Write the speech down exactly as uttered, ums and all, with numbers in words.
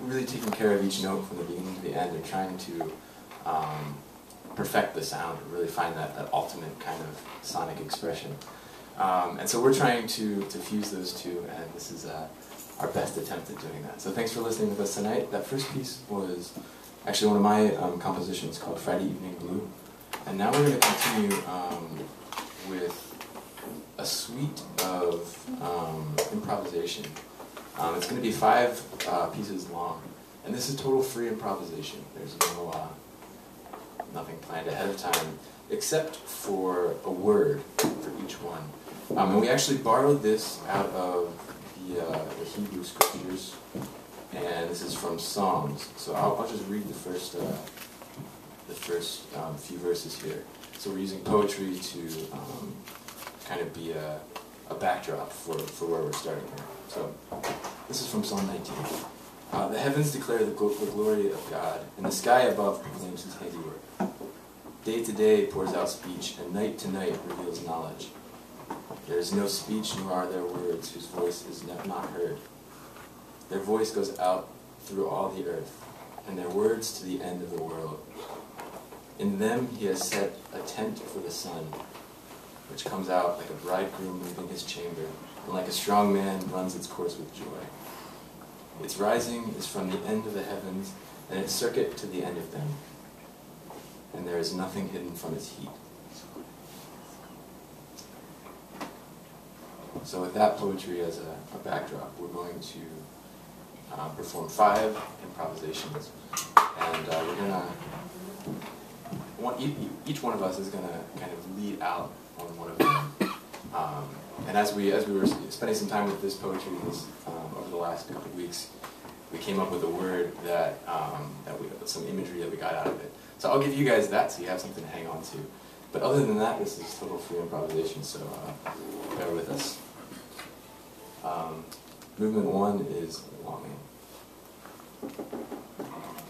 really taking care of each note from the beginning to the end and trying to um, perfect the sound, really find that, that ultimate kind of sonic expression. Um, and so we're trying to, to fuse those two, and this is uh, our best attempt at doing that. So thanks for listening with us tonight. That first piece was actually one of my um, compositions called Friday Evening Blue. And now we're going to continue um, with a suite of um, improvisation. Um, it's going to be five uh, pieces long, and this is total free improvisation. There's no uh, nothing planned ahead of time, except for a word for each one. Um, and we actually borrowed this out of the, uh, the Hebrew scriptures, and this is from Psalms. So I'll, I'll just read the first, uh, the first um, few verses here. So we're using poetry to um, kind of be a, a backdrop for, for where we're starting here. So this is from Psalm nineteen. Uh, the heavens declare the, gl the glory of God, and the sky above proclaims his handiwork. Day to day pours out speech, and night to night reveals knowledge. There is no speech, nor are there words whose voice is not heard. Their voice goes out through all the earth, and their words to the end of the world. In them he has set a tent for the sun, which comes out like a bridegroom leaving his chamber, and like a strong man runs its course with joy. Its rising is from the end of the heavens, and its circuit to the end of them, and there is nothing hidden from its heat. So with that poetry as a, a backdrop, we're going to uh, perform five improvisations, and uh, we're going to, one, each one of us is going to kind of lead out on one of them. Um, and as we as we were spending some time with this poetry this, um, over the last couple of weeks, we came up with a word that um, that we some imagery that we got out of it. So I'll give you guys that so you have something to hang on to. But other than that, this is total free improvisation. So uh, bear with us. Um, movement one is longing.